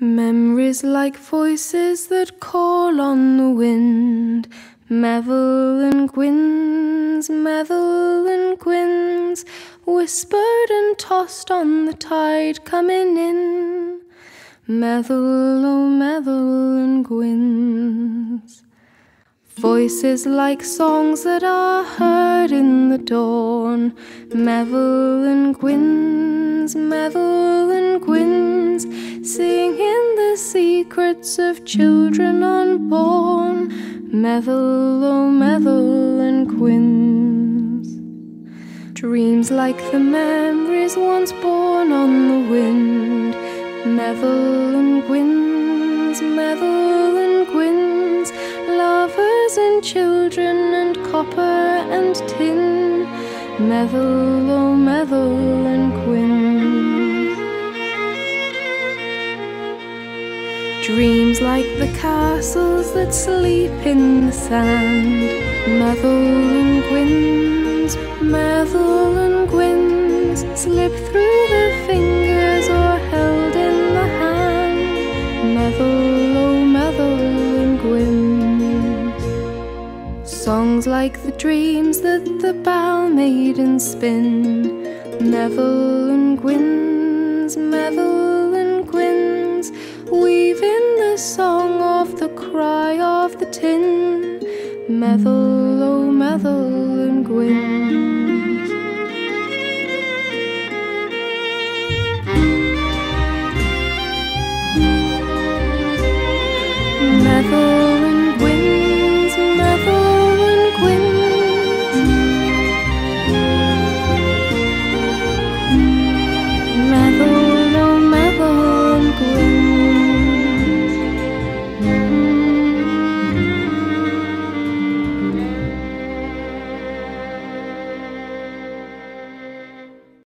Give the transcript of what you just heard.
Memories like voices that call on the wind. Meddle and gwins, meddle and gwins, whispered and tossed on the tide coming in. Meddle, oh meddle and gwins. Voices like songs that are heard in the dawn. Meddle and gwins, meddle and gwins, singing the secrets of children unborn. Meddle, oh meddle and gwins. Dreams like the memories once born on the wind. Meddle and gwins, meddle and gwins, lovers and children and copper and tin. Meddle, oh meddle and gwins. Dreams like the castles that sleep in the sand. Meddle and gwins, meddle and gwins, slip through the fingers or held in the hand. Meddle, oh meddle and gwins. Songs like the dreams that the bow maidens spin. Meddle and gwins, meddle and gwins, weaving the song of the cry of the tin. Meddle, oh meddle and gwins. Meddle,